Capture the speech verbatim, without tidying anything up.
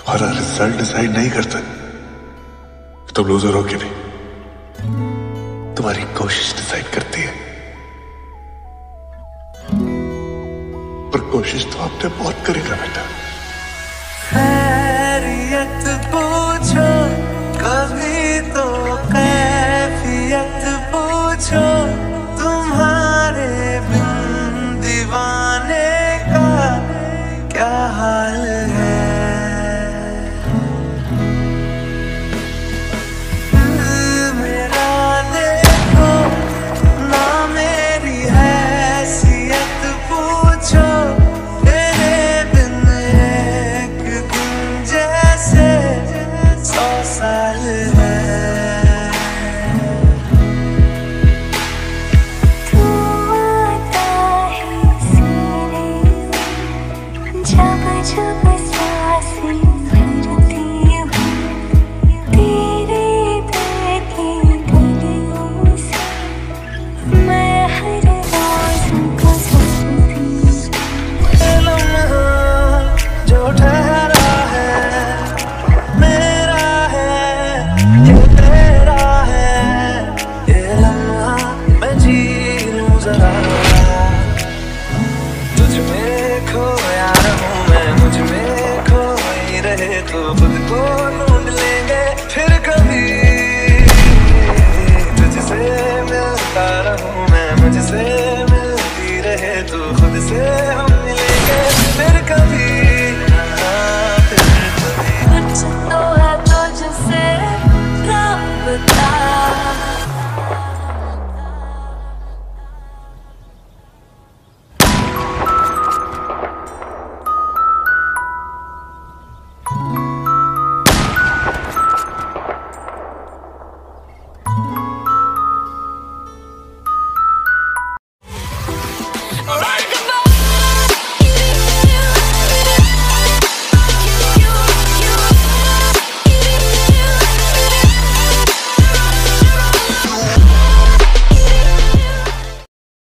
हमारा result decide नहीं करता तुम लूजर हो कि नहीं, तुम्हारी कोशिश डिसाइड करती है। पर कोशिश तो आपने बहुत करेगा बेटा। खैरियत पूछो कभी तो कैफियत पूछो, तुम्हारे बिन दीवाने का क्या हाल है। तो खुद को ढूंढ लेंगे फिर कभी, तुझसे मिलता रहूं मैं मुझसे।